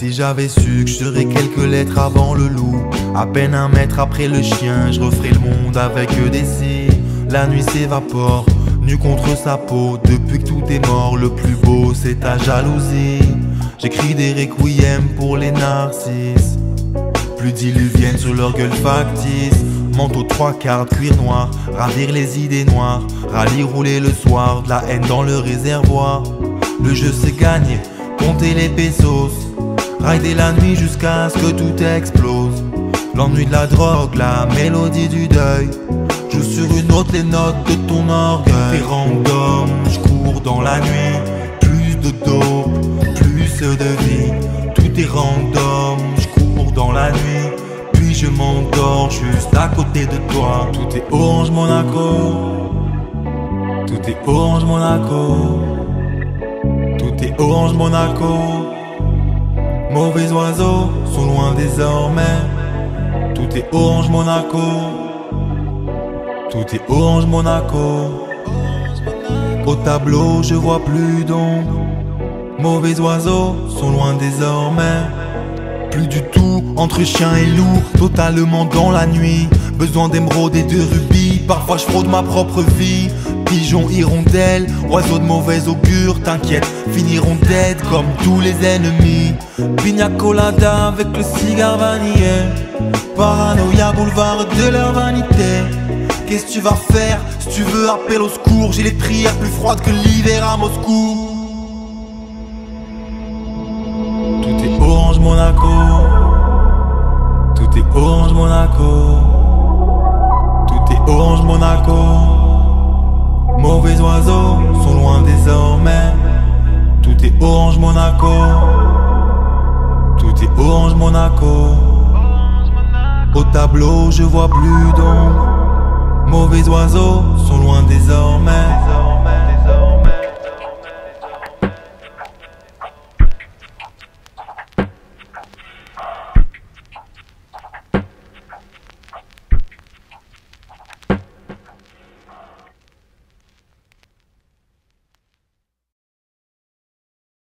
Si j'avais su que je serais quelques lettres avant le loup, à peine un mètre après le chien, je referais le monde avec des si. La nuit s'évapore, nu contre sa peau. Depuis que tout est mort, le plus beau c'est ta jalousie. J'écris des requiem pour les narcisses, plus diluviennes sur leur gueule factice. Manteau 3/4, cuir noir, ravir les idées noires. Rallye rouler le soir, de la haine dans le réservoir. Le jeu c'est gagner, compter les pesos, rider la nuit jusqu'à ce que tout explose. L'ennui de la drogue, la mélodie du deuil, joue sur une autre les notes de ton orgueil. T'es random, j'cours dans la nuit. Plus de dope, plus de vie. Tout est random, j'cours dans la nuit. Puis je m'endors juste à côté de toi. Tout est Orange Monaco. Tout est Orange Monaco. Tout est Orange Monaco. Mauvais oiseaux sont loin désormais. Tout est Orange Monaco. Tout est Orange Monaco. Au tableau je vois plus d'ombre. Mauvais oiseaux sont loin désormais. Plus du tout entre chien et loup, totalement dans la nuit. Besoin d'émeraude et de rubis, parfois je fraude ma propre vie. Pigeons, hirondelles, oiseaux de mauvais augure, t'inquiète, finiront dead comme tous les ennemis. Pina colada avec le cigare vanillé, paranoïa boulevard de leur vanité. Qu'est-ce que tu vas faire si tu veux appel au secours? J'ai les prières plus froides que l'hiver à Moscou. Tout est Orange Monaco. Tout est Orange Monaco. Tout est Orange Monaco. Mauvais oiseaux sont loin désormais. Tout est Orange Monaco. Tout est Orange Monaco. Au tableau je vois plus d'ombre. Mauvais oiseaux